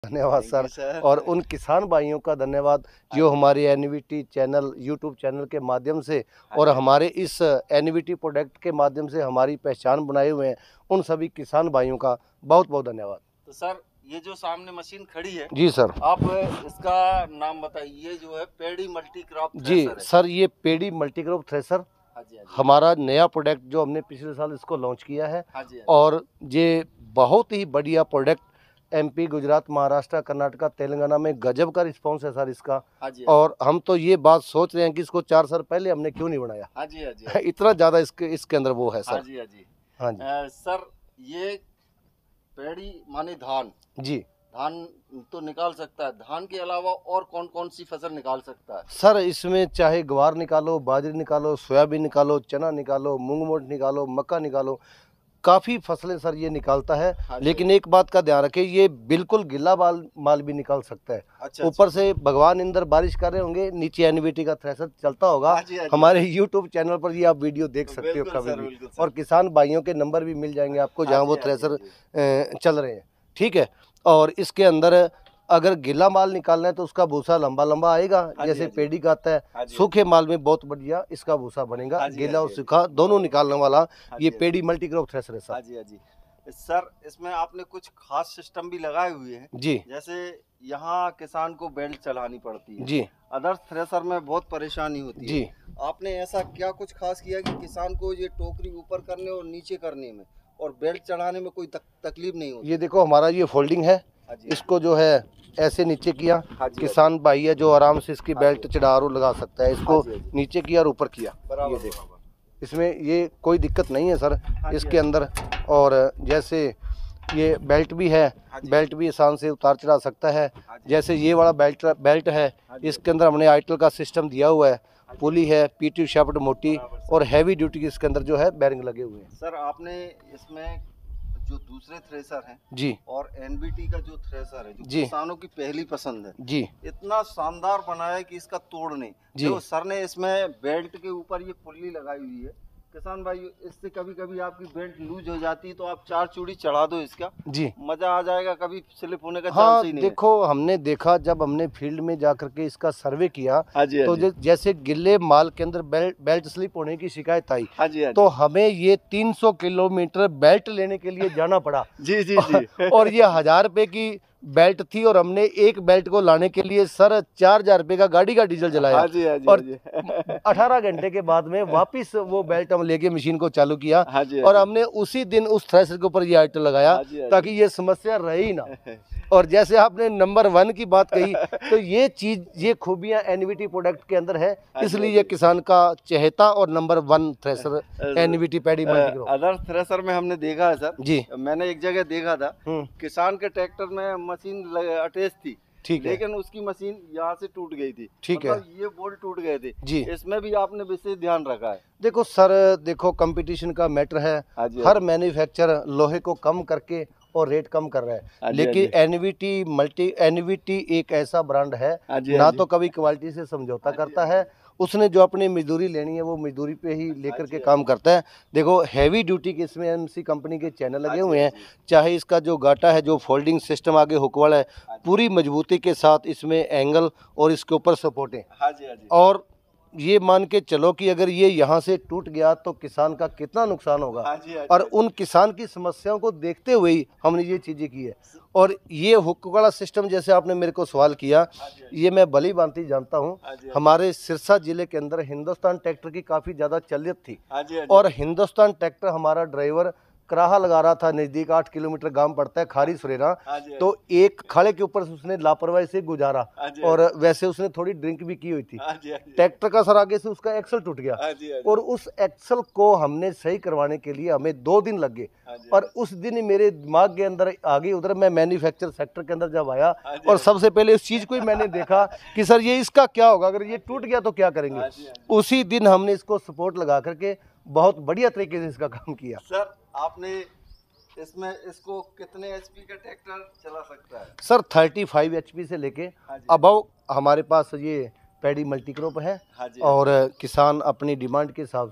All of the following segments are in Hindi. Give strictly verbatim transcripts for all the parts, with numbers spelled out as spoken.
धन्यवाद सर, सर और उन किसान भाइयों का धन्यवाद जो हमारे एनवीटी चैनल यूट्यूब चैनल के माध्यम से और हमारे इस एनवीटी प्रोडक्ट के माध्यम से हमारी पहचान बनाए हुए हैं। उन सभी किसान भाइयों का बहुत बहुत धन्यवाद। तो सर ये जो सामने मशीन खड़ी है, जी सर, आप इसका नाम बताइए। जो है पेडी मल्टी क्रॉप जी है। सर, ये पेडी मल्टी क्रॉप थ्रेसर हमारा नया प्रोडक्ट जो हमने पिछले साल इसको लॉन्च किया है। हाँ जी, हाँ जी। और ये बहुत ही बढ़िया प्रोडक्ट एमपी, गुजरात, महाराष्ट्र, कर्नाटका, तेलंगाना में गजब का रिस्पांस है सर इसका। हाँ जी, और हम तो ये बात सोच रहे हैं कि इसको चार साल पहले हमने क्यों नहीं बनाया। हाँ जी, हाँ जी। इतना ज्यादा इसके इसके अंदर वो है सर। हाँ जी, हाँ जी। हाँ जी। आ, सर ये पेड़ी माने धान, जी धान तो निकाल सकता है। धान के अलावा और कौन कौन सी फसल निकाल सकता है सर? इसमें चाहे ग्वार निकालो, बाजरी निकालो, सोयाबीन निकालो, चना निकालो, मूंग मोट निकालो, मक्का निकालो, काफ़ी फसलें सर ये निकालता है। हाँ, लेकिन एक बात का ध्यान रखें, ये बिल्कुल गिल्ला माल माल भी निकाल सकता है। अच्छा, ऊपर अच्छा। से भगवान इंद्र बारिश कर रहे होंगे, नीचे एनवीटी का थ्रेशर चलता होगा। हाँ जी, हाँ जी। हमारे यूट्यूब चैनल पर ये आप वीडियो देख सकते हो कभी भी। और किसान भाइयों के नंबर भी मिल जाएंगे आपको जहाँ वो थ्रेशर चल रहे हैं। ठीक है। और इसके अंदर अगर गिला माल निकालना है तो उसका भूसा लंबा लंबा आएगा, जैसे पेड़ी का आता है। सूखे माल में बहुत बढ़िया इसका भूसा बनेगा, गीला और सूखा दोनों निकालने वाला ये पेड़ी मल्टी क्रॉप थ्रेशर है सर। हाँ जी, हाँ जी। सर इसमें आपने कुछ खास सिस्टम भी लगाए हुए हैं जी। जैसे यहाँ किसान को बेल्ट चलानी पड़ती है जी, अदर्स थ्रेशर में बहुत परेशानी होती जी। है। आपने ऐसा क्या कुछ खास किया कि किसान को ये टोकरी ऊपर करने और नीचे करने में और बेल्ट चढ़ाने में कोई तक, तकलीफ नहीं होती? ये देखो हमारा ये फोल्डिंग है, इसको जो है ऐसे नीचे किया, किसान भाई है जो आराम से इसकी बेल्ट चढ़ा और लगा सकता है। इसको नीचे किया और ऊपर किया, ये देखो इसमें ये कोई दिक्कत नहीं है सर इसके अंदर। और जैसे ये बेल्ट भी है, बेल्ट भी आसान से उतार चढ़ा सकता है। जैसे ये वाला बेल्ट बेल्ट है, इसके अंदर हमने आइटल का सिस्टम दिया हुआ है, पुली है, पीटी शाफ्ट मोटी और हैवी ड्यूटी के इसके अंदर जो है बेरिंग लगे हुए हैं। सर आपने इसमें जो दूसरे थ्रेसर हैं जी और एनबीटी का जो थ्रेसर है जो जी किसानों की पहली पसंद है जी, इतना शानदार बनाया है कि इसका तोड़ नहीं। जो सर ने इसमें बेल्ट के ऊपर ये पुल्ली लगाई हुई है, किसान भाई इससे कभी कभी आपकी बेल्ट लूज हो जाती है तो आप चार चूड़ी चढ़ा दो इसका जी, मजा आ जाएगा, कभी स्लिप होने का हाँ, चांस ही नहीं। देखो हमने देखा जब हमने फील्ड में जा करके इसका सर्वे किया हाजी, तो हाजी। जैसे गिल्ले माल के अंदर बेल्ट बेल्ट स्लिप होने की शिकायत आई। हाजी, हाजी। तो हमें ये तीन सौ किलोमीटर बेल्ट लेने के लिए जाना पड़ा। जी जी जी। और ये हजार रुपए की बेल्ट थी और हमने एक बेल्ट को लाने के लिए सर चार हजार रुपये का गाड़ी का डीजल जलाया। हाजी, हाजी, और अठारह घंटे के बाद में वापस वो बेल्ट हम लेके मशीन को चालू किया। हाजी, और हमने उसी दिन उस थ्रेशर के ऊपर ये आइटल लगाया ताकि ये समस्या रहे ही ना। और जैसे आपने नंबर वन की बात कही तो ये चीज ये खूबियां एनवीटी प्रोडक्ट के अंदर है, इसलिए ये किसान का चहेता और number one thresher NVT paddy multi crop. Other thresher में हमने देखा है सर जी, मैंने एक जगह देखा था किसान के ट्रैक्टर में मशीन अटैच थी, ठीक है, लेकिन उसकी मशीन यहाँ से टूट गई थी। ठीक मतलब है, ये बोल्ट टूट गए थे जी। इसमें भी आपने विशेष ध्यान रखा है? देखो सर, देखो कंपटीशन का मैटर है, हर मैन्युफैक्चरर लोहे को कम करके और रेट कम कर रहा है, लेकिन एनवीटी मल्टी एनवीटी एक ऐसा ब्रांड है ना तो कभी क्वालिटी से समझौता करता है, उसने जो अपनी मजदूरी लेनी है वो मजदूरी पे ही लेकर के काम करता है। देखो हैवी ड्यूटी के इसमें एमसी कंपनी के चैनल लगे हुए हैं, चाहे इसका जो गाटा है, जो फोल्डिंग सिस्टम आगे हुक वाला है, पूरी मजबूती के साथ इसमें एंगल और इसके ऊपर सपोर्टें। और ये मान के चलो कि अगर ये यहाँ से टूट गया तो किसान का कितना नुकसान होगा। हाजी, हाजी, और उन किसान की समस्याओं को देखते हुए ही हमने ये चीज़ें की है। और ये हुक वाला सिस्टम जैसे आपने मेरे को सवाल किया, ये मैं भली भांति जानता हूँ। हमारे सिरसा जिले के अंदर हिंदुस्तान ट्रैक्टर की काफ़ी ज़्यादा चलियत थी। हाजी, हाजी। और हिंदुस्तान ट्रैक्टर हमारा ड्राइवर कराहा लगा रहा था, नजदीक आठ किलोमीटर गांव पड़ता है खारी सुरेरा, तो एक खड़े के ऊपर उसने लापरवाही से गुजारा और वैसे उसने थोड़ी ड्रिंक भी की हुई थी। ट्रैक्टर का सर आगे से उसका एक्सल टूट गया और उस एक्सल को हमने सही करवाने के लिए हमें दो दिन लग गए। और उस दिन मेरे दिमाग के अंदर आ गई, उधर मैं मैन्युफैक्चर सेक्टर के अंदर जब आया और सबसे पहले इस चीज को ही मैंने देखा कि सर ये इसका क्या होगा, अगर ये टूट गया तो क्या करेंगे। उसी दिन हमने इसको सपोर्ट लगा करके बहुत बढ़िया तरीके से इसका काम किया। सर आपने इसमें इसको कितने एचपी का ट्रैक्टर चला सकता है? सर पैंतीस एचपी से लेके अबव हमारे पास ये पैडी मल्टी क्रॉप है और किसान अपनी डिमांड के हिसाब से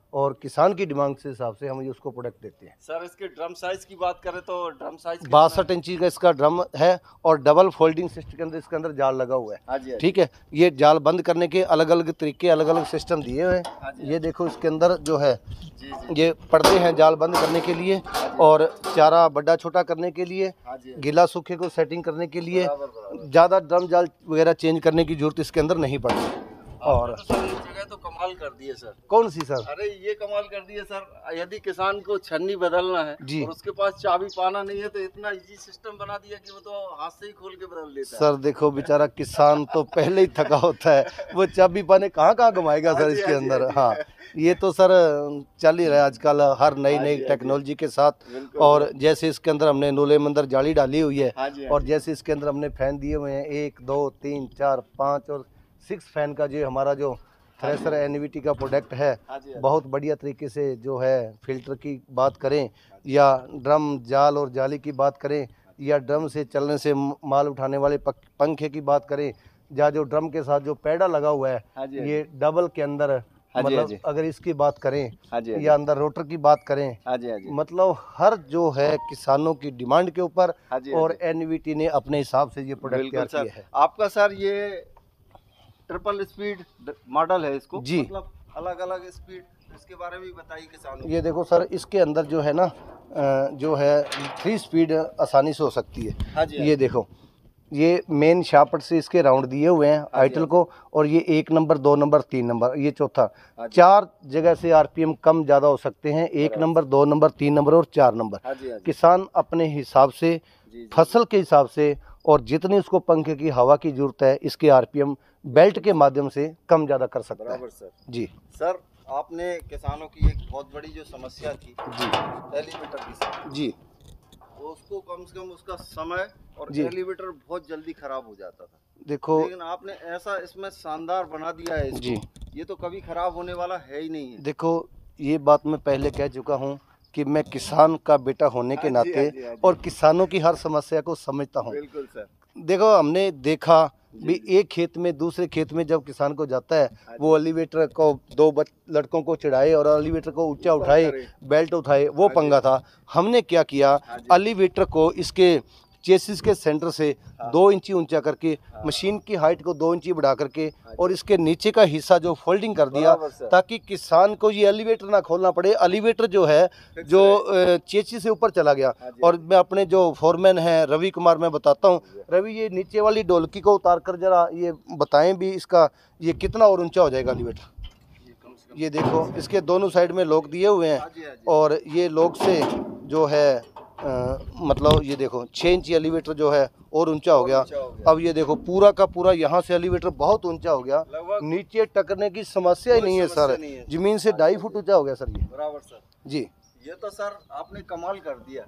और किसान की डिमांड के हिसाब से हम ये उसको प्रोडक्ट देते हैं। सर इसके ड्रम साइज की बात करें तो ड्रम साइज बासठ इंची का इसका ड्रम है और डबल फोल्डिंग सिस्टम के अंदर इसके अंदर जाल लगा हुआ है। ठीक है, ये जाल बंद करने के अलग अलग तरीके अलग अलग सिस्टम दिए हुए हैं। ये देखो इसके अंदर जो है ये पर्दे हैं जाल बंद करने के लिए और चारा बड़ा छोटा करने के लिए, गीला सूखे को सेटिंग करने के लिए। ज़्यादा ड्रम जाल वगैरह चेंज करने की जरूरत इसके अंदर नहीं पड़ती। और तो सर इस जगह तो कमाल कर दिए सर। कौन सी सर? अरे ये कमाल कर दिए सर, यदि किसान को छन्नी बदलना है जी और उसके पास चाबी पाना नहीं है तो इतना इजी सिस्टम बना दिया कि वो तो हाथ से ही खोल के बदल लेता है। सर देखो बेचारा किसान तो पहले ही थका होता है, वो चाबी पाने कहाँ कहाँ घुमाएगा सर इसके अंदर। हाँ ये तो सर चल ही रहा है आजकल हर नई नई टेक्नोलॉजी के साथ। और जैसे इसके अंदर हमने नूले मंदर जाली डाली हुई है और जैसे इसके अंदर हमने फैन दिए हुए हैं एक दो तीन चार पाँच और सिक्स फैन का जो हमारा जो थ्रेसर एनवीटी का प्रोडक्ट है बहुत बढ़िया तरीके से जो है फिल्टर की बात करें या ड्रम जाल और जाली की बात करें या ड्रम से चलने से माल उठाने वाले पंखे की बात करें या जो ड्रम के साथ जो पैडा लगा हुआ है ये डबल के अंदर मतलब अगर इसकी बात करें या अंदर रोटर की बात करें मतलब हर जो है किसानों की डिमांड के ऊपर और एनवीटी ने अपने हिसाब से ये प्रोडक्ट तैयार किया है। आपका सर ये ट्रिपल स्पीड मॉडल है इसको जी, मतलब अलग अलग स्पीड, इसके बारे में भी बताइए किसानों। ये देखो सर इसके अंदर जो है ना जो है थ्री स्पीड आसानी से हो सकती है। हाँ जी, ये देखो ये मेन शाफ्ट से इसके राउंड दिए हुए हैं आइटल को और ये एक नंबर दो नंबर तीन नंबर ये चौथा चार जगह से आरपीएम कम ज़्यादा हो सकते हैं, एक नंबर दो नंबर तीन नंबर और चार नंबर। किसान अपने हिसाब से फसल के हिसाब से और जितनी उसको पंखे की हवा की जरूरत है इसके आरपीएम बेल्ट के माध्यम से कम ज़्यादा कर सकता है। सर जी सर आपने किसानों की एक बहुत बड़ी जो समस्या थी जी एलिवेटर की जी तो उसको कम से कम उसका समय और एलिवेटर बहुत जल्दी खराब हो जाता था। देखो लेकिन आपने ऐसा इसमें शानदार बना दिया है इसको, जी ये तो कभी खराब होने वाला है ही नहीं है। देखो ये बात मैं पहले कह चुका हूँ कि मैं किसान का बेटा होने के नाते और किसानों की हर समस्या को समझता हूँ। बिल्कुल सर। देखो हमने देखा भी एक खेत में दूसरे खेत में जब किसान को जाता है वो एलिवेटर को दो लड़कों को चढ़ाए और एलिवेटर को ऊंचा उठाए बेल्ट उठाए वो पंगा था। हमने क्या किया एलिवेटर को इसके चेसिस के सेंटर से दो इंची ऊंचा करके मशीन की हाइट को दो इंची बढ़ा करके और इसके नीचे का हिस्सा जो फोल्डिंग कर दिया ताकि किसान को ये एलिवेटर ना खोलना पड़े। एलिवेटर जो है जो चेसिस से ऊपर चला गया और मैं अपने जो फोरमैन हैं रवि कुमार मैं बताता हूँ, रवि ये नीचे वाली ढोलकी को उतार कर जरा ये बताएं भी इसका ये कितना और ऊंचा हो जाएगा एलिवेटर। ये देखो इसके दोनों साइड में लॉक दिए हुए हैं और ये लॉक से जो है आ, मतलब ये देखो छः इंची एलिवेटर जो है और ऊंचा हो गया। अब ये देखो पूरा का पूरा यहाँ से एलिवेटर बहुत ऊंचा हो गया, नीचे टकने की समस्या ही नहीं है सर, जमीन से ढाई फुट ऊंचा हो गया सर ये। बराबर सर जी ये तो सर आपने कमाल कर दिया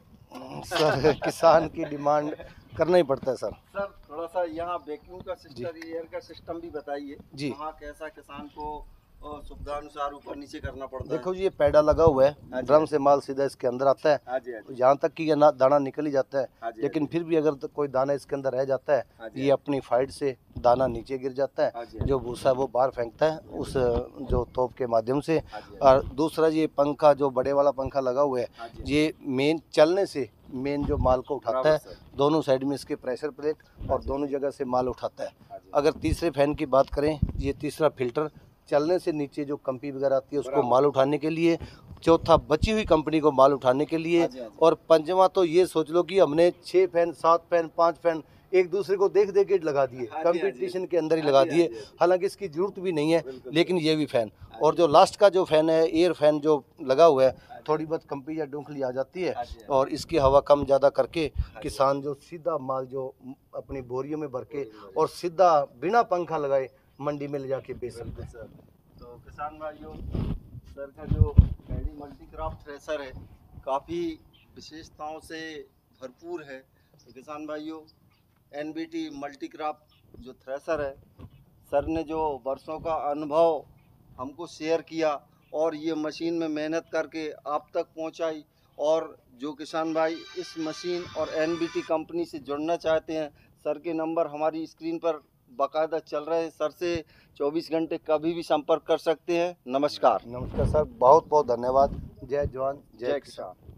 सर। किसान की डिमांड करना ही पड़ता है सर। सर थोड़ा सा यहाँ वैक्यूम का सिस्टम एयर का सिस्टम भी बताइए जी, वहाँ कैसा किसान को सुविधा अनुसार ऊपर नीचे करना पड़ता है। देखो ये पैडा लगा हुआ है, ड्रम से माल सीधा इसके अंदर आता है, यहाँ तक कि ये ना दाना निकल ही जाता है, लेकिन फिर भी अगर तो कोई दाना इसके अंदर रह जाता है ये अपनी फाइट से दाना नीचे गिर जाता है, जो भूसा वो बाहर फेंकता है उस जो तोप के माध्यम से। और दूसरा ये पंखा जो बड़े वाला पंखा लगा हुआ है ये मेन चलने से मेन जो माल को उठाता है, दोनों साइड में इसके प्रेशर प्लेट और दोनों जगह से माल उठाता है। अगर तीसरे फैन की बात करें ये तीसरा फिल्टर चलने से नीचे जो कंपी वगैरह आती है उसको माल उठाने के लिए, चौथा बची हुई कंपनी को माल उठाने के लिए, और पंचवा तो ये सोच लो कि हमने छः फैन सात फैन पाँच फैन एक दूसरे को देख देख के लगा दिए, कंपटीशन के अंदर ही लगा दिए, हालांकि इसकी जरूरत भी नहीं है लेकिन ये भी फैन। और जो लास्ट का जो फैन है एयर फैन जो लगा हुआ है थोड़ी बहुत कंपी या डूंखली आ जाती है और इसकी हवा कम ज़्यादा करके किसान जो सीधा माल जो अपनी बोरियों में भर के और सीधा बिना पंखा लगाए मंडी में ले जाके बेच सकते हैं। तो किसान भाइयों सर का जो पैडी मल्टीक्रॉप थ्रेसर है काफ़ी विशेषताओं से भरपूर है। तो किसान भाइयों एनवीटी मल्टीक्रॉप जो थ्रेसर है सर ने जो वर्षों का अनुभव हमको शेयर किया और ये मशीन में मेहनत करके आप तक पहुंचाई, और जो किसान भाई इस मशीन और एनवीटी कंपनी से जुड़ना चाहते हैं सर के नंबर हमारी स्क्रीन पर बाकायदा चल रहे हैं। सर से चौबीस घंटे कभी भी संपर्क कर सकते हैं। नमस्कार। नमस्कार सर, बहुत बहुत धन्यवाद। जय जवान जय किसान।